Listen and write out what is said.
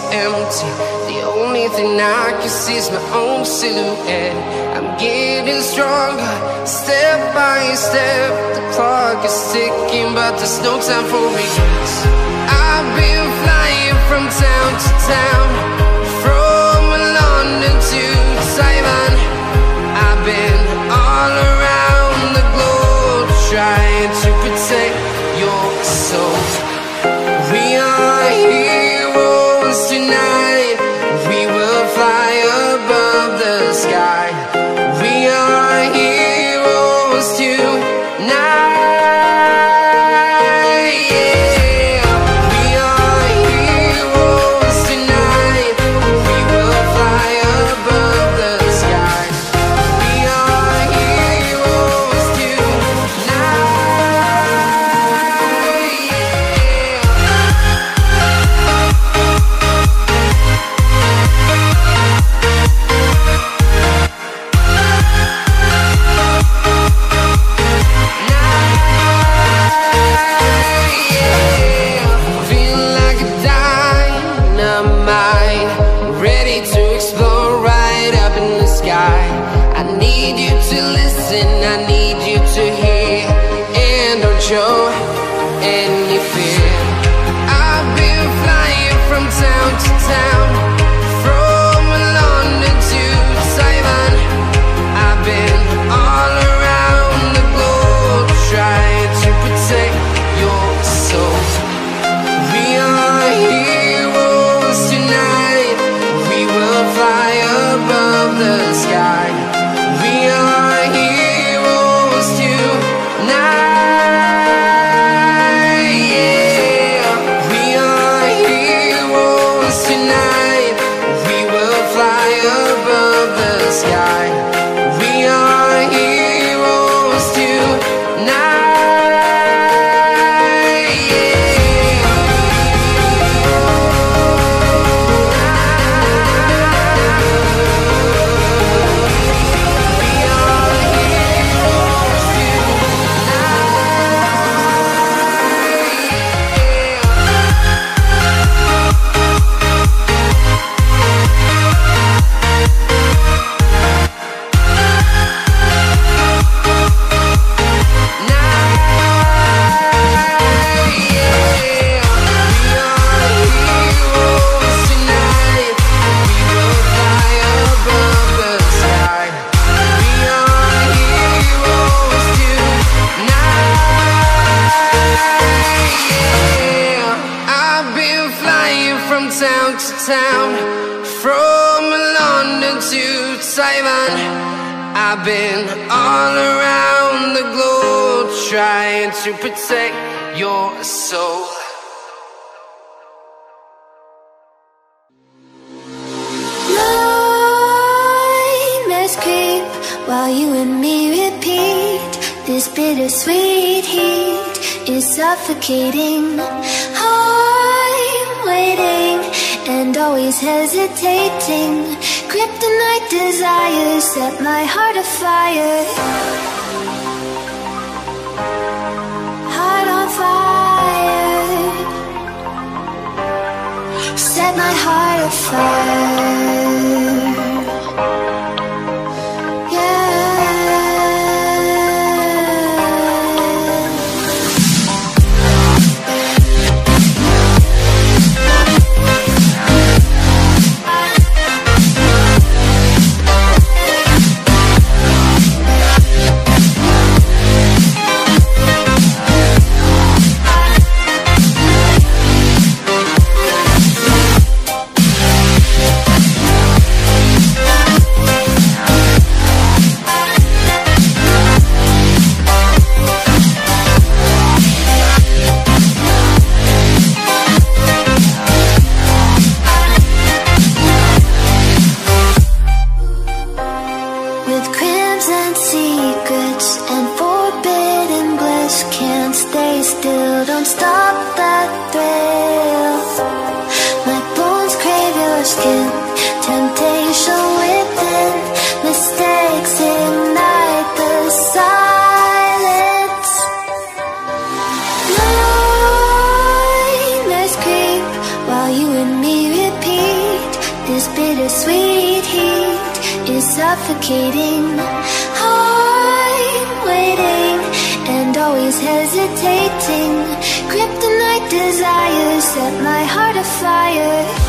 empty. The only thing I can see is my own silhouette. I'm getting stronger, step by step. The clock is ticking, but there's no time for regrets. I've been flying from town to town, from London to Taiwan. I've been all around the globe, trying to protect your soul. We are heroes tonight. We will fly above the sky. We are heroes tonight. Yeah. We are heroes tonight. We will fly above the sky. We are heroes tonight. Feeling like a dynamite, ready to explode right up in the sky. I need you to listen, I need you to hear, and don't show any fear. I've been flying from town to town, from London to Taiwan. I've been all around the globe, trying to protect your soul. We are heroes tonight. We will fly above the sky. We are heroes tonight. Yeah. We are heroes tonight. We will fly above the sky. We are heroes tonight. Town to town, from London to Taiwan. I've been all around the globe, trying to protect your soul. Nightmares creep while you and me repeat. This bittersweet heat is suffocating. I'm waiting and always hesitating. Kryptonite desires set my heart afire. Heart on fire. Set my heart afire. While you and me repeat suffocating. I'm waiting and always hesitating. Kryptonite desires set my heart afire.